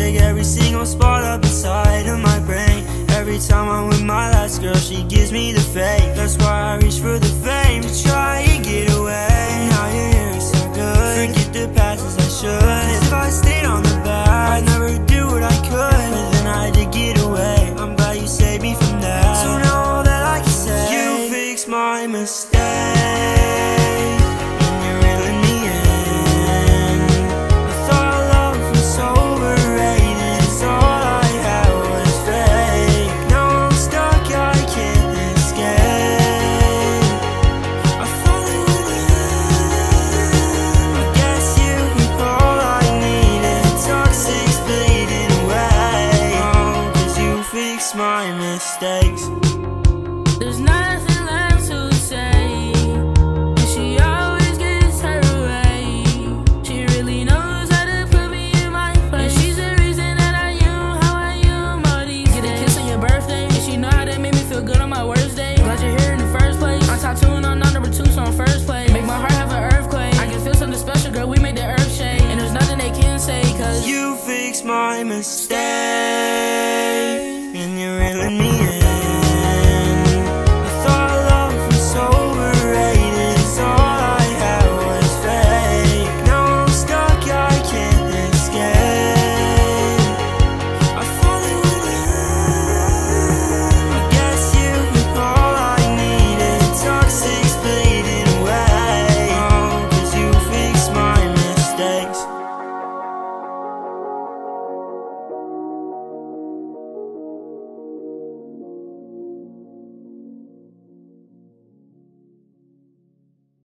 take every single spot up inside of my brain. Every time I'm with my last girl, she gives me the fake. That's why I reach for the fame, to try and get away. Now you're here, it's so good. Forget the past as I should. 'Cause if I stayed on the back, I'd never do what I could. But then I did get away. I'm glad you saved me from that. So now all that I can say, you fixed my mistake. My mistakes.